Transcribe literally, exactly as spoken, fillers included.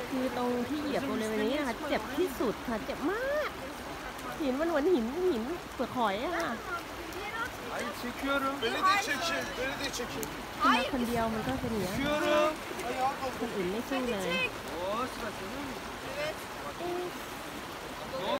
คือตรงที่เหยียบบริเวณนี้นะคะเจ็บที่สุดค่ะเจ็บมากหินมันเหมือนหินหินเปลือกหอยอะค่ะ Hayır çekiyorum. Beni de çekin. Beni de çekin. ขึ้นมาคนเดียวมันก็เป็นอย่างนี้ย Çekiyorum. คนอื่นไม่สู้เลย Oo sıra senin mi? Evet.